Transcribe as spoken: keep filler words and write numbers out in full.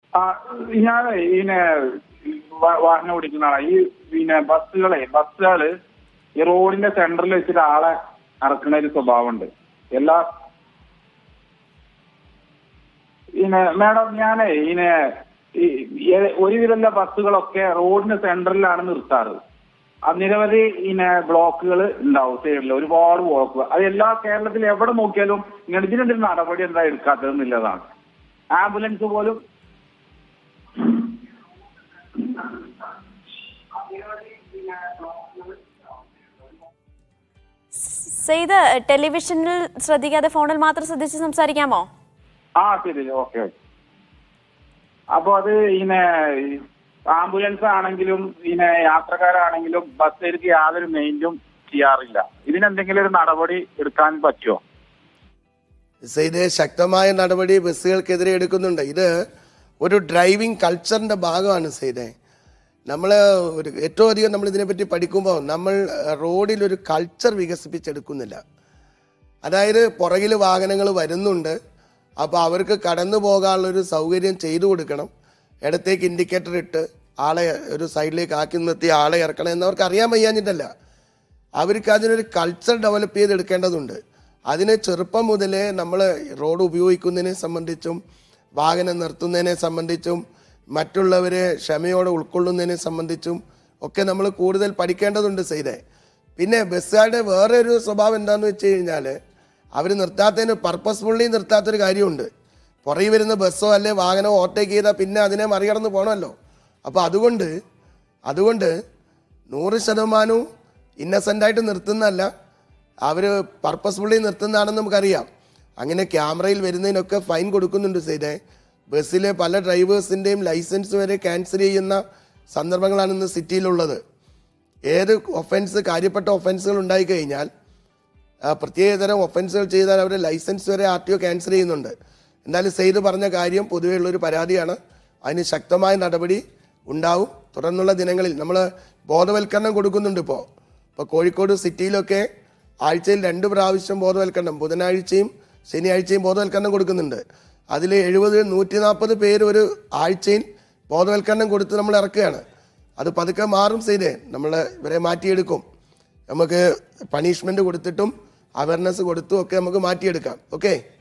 ആ ഞാൻ ഇങ്ങനെ വാഹനം ഓടിക്കുന്ന ആളാ. ഈ പിന്നെ ബസ്സുകളെ ബസ്സുകള് ഈ റോഡിന്റെ സെന്ററിൽ വെച്ചിട്ട് ആളെ ഇറക്കുന്ന ഒരു സ്വഭാവമുണ്ട് എല്ലാ. പിന്നെ മാഡം ഞാനേ ഇങ്ങനെ ഒരുവിധമുള്ള ബസ്സുകളൊക്കെ റോഡിന്റെ സെന്ററിലാണ് നിർത്താറ്. നിരവധി ഇങ്ങനെ ബ്ലോക്കുകൾ ഉണ്ടാവും സൈഡിൽ, ഒരുപാട് ബ്ലോക്കുകൾ. അത് എല്ലാ കേരളത്തിൽ എവിടെ നോക്കിയാലും ഇങ്ങനെ ഇതിനെന്തൊരു നടപടി എന്താ എടുക്കാത്തതെന്നുള്ളതാണ്. ആംബുലൻസ് പോലും സെയ്ദ് ടെലിവിഷനിൽ ശ്രദ്ധിക്കാതെ ഫോണിൽ മാത്രം ശ്രദ്ധിച്ച് സംസാരിക്കാമോ? ആ ശരി, ഓക്കെ ഓക്കെ. അപ്പൊ അത് ഇങ്ങനെ ആംബുലൻസ് ആണെങ്കിലും ഇങ്ങനെ യാത്രക്കാരാണെങ്കിലും ബസ്സിലേക്ക് യാതൊരു മെയിൻറ്റും ചെയ്യാറില്ല. ഇതിനെന്തെങ്കിലും ഒരു നടപടി എടുക്കാൻ പറ്റുമോ? ഇത് ശക്തമായ നടപടി ബസ്സുകൾക്കെതിരെ എടുക്കുന്നുണ്ട്. ഇത് ഒരു ഡ്രൈവിംഗ് കൾച്ചറിൻ്റെ ഭാഗമാണ് സൈദേ. നമ്മൾ ഒരു ഏറ്റവും അധികം നമ്മൾ ഇതിനെപ്പറ്റി പഠിക്കുമ്പോൾ നമ്മൾ റോഡിലൊരു കൾച്ചർ വികസിപ്പിച്ചെടുക്കുന്നില്ല. അതായത് പുറകിൽ വാഹനങ്ങൾ വരുന്നുണ്ട്, അപ്പോൾ അവർക്ക് കടന്നു പോകാനുള്ളൊരു സൗകര്യം ചെയ്തു കൊടുക്കണം. ഇടത്തേക്ക് ഇൻഡിക്കേറ്റർ ഇട്ട് ആളെ ഒരു സൈഡിലേക്ക് ആക്കി നിർത്തി ആളെ ഇറക്കണം എന്നവർക്ക് അറിയാൻ വയ്യാഞ്ഞിട്ടല്ല. അവർക്ക് അതിനൊരു കൾച്ചർ ഡെവലപ്പ് ചെയ്തെടുക്കേണ്ടതുണ്ട്. അതിന് ചെറുപ്പം മുതലേ നമ്മൾ റോഡ് ഉപയോഗിക്കുന്നതിനെ സംബന്ധിച്ചും വാഹനം നിർത്തുന്നതിനെ സംബന്ധിച്ചും മറ്റുള്ളവരെ ക്ഷമയോടെ ഉൾക്കൊള്ളുന്നതിനെ സംബന്ധിച്ചും ഒക്കെ നമ്മൾ കൂടുതൽ പഠിക്കേണ്ടതുണ്ട് സൈദേ. പിന്നെ ബസ്സുകാരുടെ വേറെ ഒരു സ്വഭാവം എന്താണെന്ന് വെച്ച് കഴിഞ്ഞാൽ അവർ നിർത്താത്തതിന് പർപ്പസ്ഫുള്ളി നിർത്താത്തൊരു കാര്യമുണ്ട്. പുറകെ വരുന്ന ബസ്സോ അല്ലെ വാഹനമോ ഓവർടേക്ക് ചെയ്താൽ പിന്നെ അതിനെ മറികടന്ന് പോകണമല്ലോ. അപ്പോൾ അതുകൊണ്ട് അതുകൊണ്ട് നൂറ് ശതമാനവും ഇന്നസെൻ്റായിട്ട് നിർത്തുന്നതല്ല, അവർ പർപ്പസ്ഫുള്ളി നിർത്തുന്നതാണെന്ന് നമുക്കറിയാം. അങ്ങനെ ക്യാമറയിൽ വരുന്നതിനൊക്കെ ഫൈൻ കൊടുക്കുന്നുണ്ട് സൈദേ. ബസ്സിലെ പല ഡ്രൈവേഴ്സിൻ്റെയും ലൈസൻസ് വരെ ക്യാൻസൽ ചെയ്യുന്ന സന്ദർഭങ്ങളാണ് ഇന്ന് സിറ്റിയിലുള്ളത്. ഏത് ഒഫൻസ് കാര്യപ്പെട്ട ഒഫൻസുകൾ ഉണ്ടായിക്കഴിഞ്ഞാൽ പ്രത്യേകതരം ഒഫൻസുകൾ ചെയ്താൽ അവരുടെ ലൈസൻസ് വരെ ആർ ടി ഒ ക്യാൻസൽ ചെയ്യുന്നുണ്ട്. എന്തായാലും സെയ്ദ് പറഞ്ഞ കാര്യം പൊതുവേ ഉള്ളൊരു പരാതിയാണ്. അതിന് ശക്തമായ നടപടി ഉണ്ടാവും. തുടർന്നുള്ള ദിനങ്ങളിൽ നമ്മൾ ബോധവൽക്കരണം കൊടുക്കുന്നുണ്ട്. ഇപ്പോൾ ഇപ്പോൾ കോഴിക്കോട് സിറ്റിയിലൊക്കെ ആഴ്ചയിൽ രണ്ട് പ്രാവശ്യം ബോധവൽക്കരണം, ബുധനാഴ്ചയും ശനിയാഴ്ചയും ബോധവൽക്കരണം കൊടുക്കുന്നുണ്ട്. അതിൽ എഴുപത് നൂറ്റി നാൽപ്പത് പേര് ഒരു ആഴ്ചയിൽ ബോധവൽക്കരണം കൊടുത്ത് നമ്മൾ ഇറക്കുകയാണ്. അത് പതുക്കെ മാറും സെയ്ദേ. നമ്മൾ ഇവരെ മാറ്റിയെടുക്കും. നമുക്ക് പണിഷ്മെൻറ്റ് കൊടുത്തിട്ടും അവയർനെസ് കൊടുത്തും ഒക്കെ നമുക്ക് മാറ്റിയെടുക്കാം. ഓക്കെ.